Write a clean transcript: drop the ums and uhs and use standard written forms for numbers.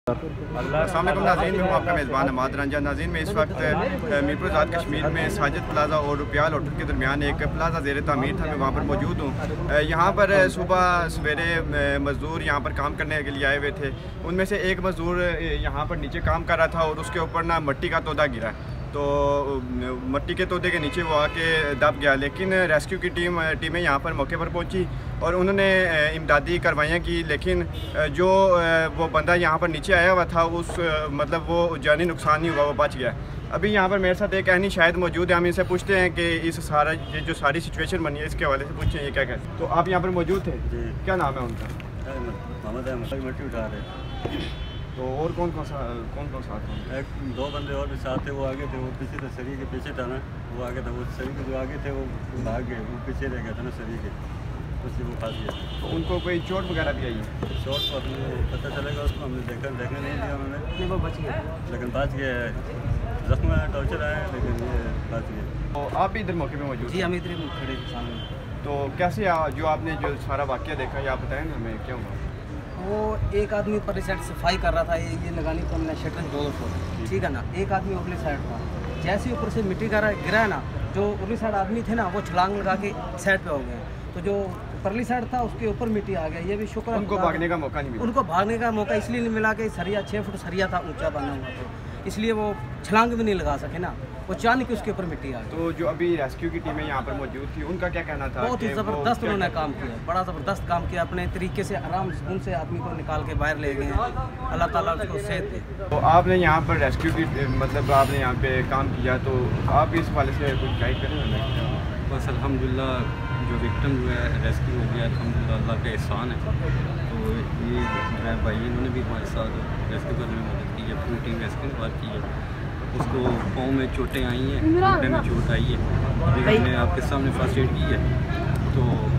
السلام علیکم ناظرین، میں ہوں آپ کا میزبان حماد رنجا۔ ناظرین، میں اس وقت میرپور آزاد کشمیر میں ساجد پلازا اور روپیال ہوٹل کے درمیان ایک پلازا زیر تعمیر تھا، میں وہاں پر موجود ہوں۔ یہاں پر صبح سویرے مزدور یہاں پر کام کرنے کے لیے آئے ہوئے تھے۔ ان میں سے ایک مزدور یہاں پر نیچے کام کر رہا تھا اور اس کے اوپر نا مٹی کا تودا گرا، تو مٹی کے تودے کے نیچے وہ آ کے دب گیا، لیکن ریسکیو کی ٹیمیں یہاں پر موقع پر پہنچی اور انہوں نے امدادی کاروائیاں کی، لیکن جو وہ بندہ یہاں پر نیچے آیا ہوا تھا اس مطلب وہ جانی نقصان نہیں ہوا، وہ بچ گیا۔ ابھی یہاں پر میرے ساتھ ایک اہنی شاید موجود ہے، ہم ان سے پوچھتے ہیں کہ اس یہ جو ساری سچویشن بنی ہے اس کے حوالے سے پوچھیں یہ کیا کہتے ہیں۔ تو آپ یہاں پر موجود تھے؟ جی۔ کیا نام ہے ان کا؟ محمد احمد، مٹی اٹھا رہے۔ تو اور کون کون ساتھ ہیں؟ ایک دو بندے اور بھی ساتھ تھے، وہ آگے تھے، وہ پیچھے تھے، سری کے پیچھے تھا نا، وہ آگے تھا، وہ سری کے جو آگے تھے وہ بھاگ گئے، وہ پیچھے رہ گیا تھا نا سری کے، اس سے وہ پھنس گیا۔ تو ان کو کوئی چوٹ وغیرہ بھی آئی ہے؟ چوٹ کو اپنے پتہ چلے گا، اس کو ہم نے دیکھنے نہیں دیا انہوں نے، وہ بچ گیا، لیکن بچ گیا ہے، زخم ہے، ٹارچر آیا ہے، لیکن یہ بچ گیا۔ تو آپ بھی ادھر موقع پہ موجود؟ جی، ہم ادھر کھڑے تھے سامنے۔ تو کیسے جو آپ نے جو سارا واقعہ دیکھا یہ آپ بتائیں نا ہمیں، کیا ہوا؟ وہ ایک آدمی اوپر سائڈ صفائی کر رہا تھا، یہ لگانی تو ہم نے شٹر دو ٹھیک ہے نا، ایک آدمی اوپر سائڈ تھا، جیسے اوپر سے مٹی گرا ہے نا، جو اوپر سائڈ آدمی تھے نا وہ چھلانگ لگا کے سائڈ پہ ہو گئے، تو جو پرلی سائڈ تھا اس کے اوپر مٹی آ گیا۔ یہ بھی شکر ان کو بھاگنے کا موقع نہیں ملا؟ ان کو بھاگنے کا موقع اس لیے نہیں ملا کہ سریا 6 فٹ سریا تھا، اونچا بنا ہوا تھا، اس لیے وہ چھلانگ بھی نہیں لگا سکے نا، وہ چاند کے اس کے اوپر مٹی آ گئی۔ تو جو ابھی ریسکیو کی ٹیمیں یہاں پر موجود تھی ان کا کیا کہنا تھا؟ بہت ہی زبردست انہوں نے کام کیا، بڑا زبردست کام کیا، اپنے طریقے سے آرام سکون سے آدمی کو نکال کے باہر لے گئے ہیں، اللہ تعالیٰ اس کو صحت دے۔ تو آپ نے یہاں پر ریسکیو کی مطلب آپ نے یہاں پہ کام کیا، تو آپ اس حوالے سے کچھ گائڈ کریں ہمیں؟ بس الحمدللہ جو وکٹم جو ہے ریسکیو ہو گیا، الحمدللہ اللہ کا احسان ہے۔ تو یہ جو ہے بھائی انہوں نے بھی ہمارے ساتھ ریسکیو کرنے میں مدد کی ہے، پوری ٹیم ریسکیو نے بات کی ہے۔ اس کو پاؤں میں چوٹیں آئی ہیں، گھٹنے میں چوٹ آئی ہے، ابھی ہم نے آپ کے سامنے فرسٹ ایڈ کی ہے، تو